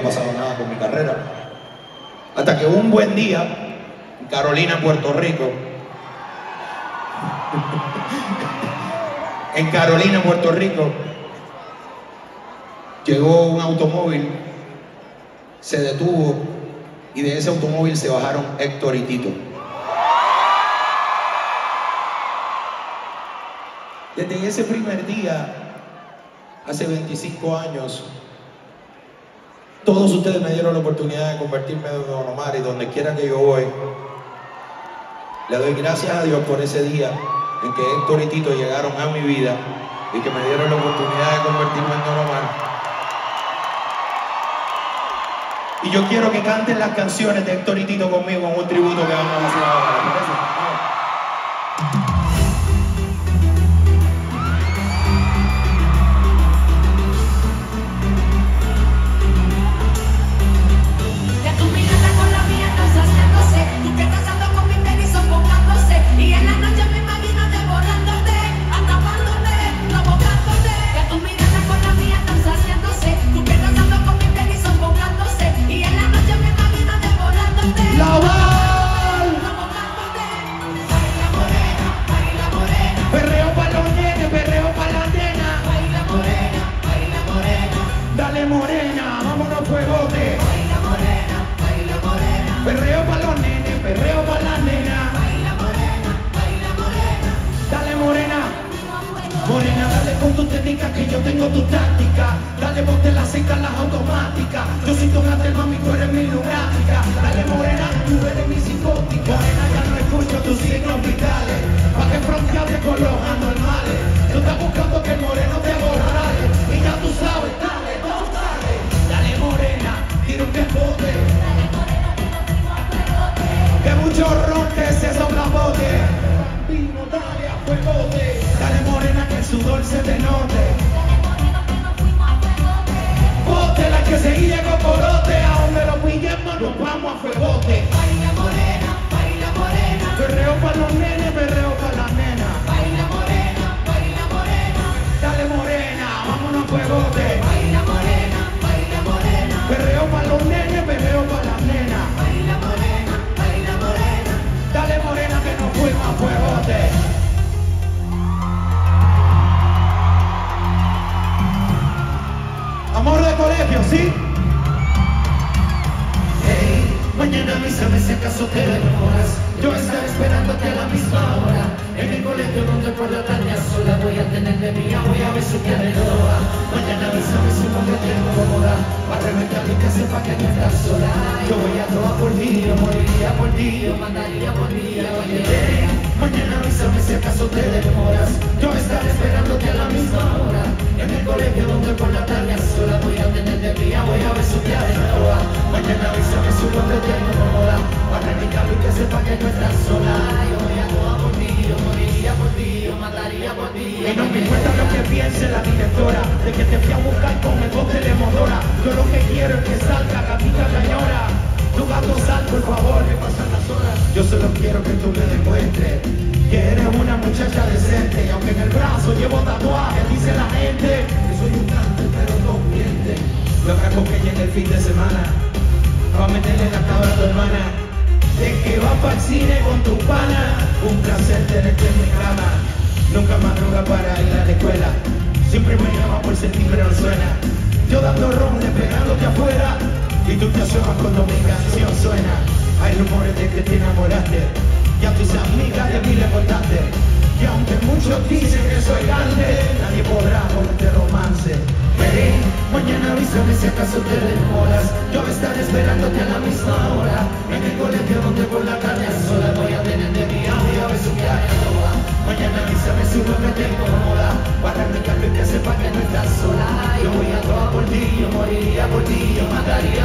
pasado nada con mi carrera. Hasta que un buen día, en Carolina, Puerto Rico, en Carolina, Puerto Rico, llegó un automóvil, se detuvo y de ese automóvil se bajaron Héctor y Tito. Desde ese primer día, hace 25 años, todos ustedes me dieron la oportunidad de convertirme en Don Omar, y donde quiera que yo voy, le doy gracias a Dios por ese día en que Héctor y Tito llegaron a mi vida y que me dieron la oportunidad de convertirme en Don Omar. Y yo quiero que canten las canciones de Héctor y Tito conmigo en un tributo que vamos a hacer ahora. ¿Me parece? Que yo tengo tu táctica, dale bote la cita, las automáticas. Yo soy tu gata, mami, tú eres mi lunática. Dale morena, tú eres mi psicótica. Morena, ya no escucho tus signos vitales, pa' que frontearte con los anormales. Tú estás buscando que el moreno te aborrale, y ya tú sabes, dale, dale. Dale morena, tira un desbote, que mucho ron que se sopla bote. Vino, dale a fuegote. Dale morena, que el sudor se te note. Bote la que seguía cocorote, a donde lo pillemos nos vamos a fuegote. Baila morena, baila morena. Perreo pa' los nenes, perreo pa' las nenas. Baila morena, baila morena. Dale morena, vámonos a fuegote. Baila morena, baila morena. Perreo pa' los nenes, perreo pa' las nenas. Baila morena, baila morena. Dale morena que nos fuimos a fuegote. Amor de colegio, ¿sí? Hey, mañana avísame si acaso te demoras. Yo estaré esperándote a la misma hora. En el colegio donde por la tarde a sola voy a tener de mía, voy a besuquear de loa. Mañana avísame si no me tengo cómoda, para reventar y que sepa que no estás sola. Yo voy a toda por ti, yo moriría por ti, yo mandaría por ti. Oye, hey, mañana avísame si acaso te demoras. Yo estaré esperándote a la misma hora. En el colegio donde por la tarde a sola voy a tener de mía, voy a besuquear de loa. Mañana avísame si no me tengo cómoda, para reventar y que sepa que no estás sola. Yo voy a toda por ti, yo moriría por ti, yo mataría por ti. Y no me importa lo que piense la directora, de que te fui a buscar con el bote de Modora. Yo lo que quiero es que salga gatita cañora. Tu gato sal, por favor, que pasan las horas. Yo solo quiero que tú me demuestres que eres una muchacha decente. Y aunque en el brazo llevo tatuajes, dice la gente que soy un cante pero no miente. Loca con que llegue el fin de semana, va a meterle la cabra a tu hermana. De que va para el cine con tu pana, un placer tenerte en mi cama. Nunca madruga para ir a la escuela, siempre me llama por sentir pero no suena. Yo dando ron, pegándote afuera, y tú te asomas cuando mi canción suena. Hay rumores de que te enamoraste, y a tus amigas de mí le contaste. Y aunque muchos dicen que soy grande, nadie podrá con este romance. Hey, mañana avísame si acaso te demoras. Yo estaré esperándote a la misma hora. En el colegio donde por la tarde a sola voy a tener de mi voy a besuquear a toa. Mañana avísame si no me te incomoda, para mi cambio que sepa que no estás sola. Yo voy a toda por ti, yo moriría por ti, yo mataría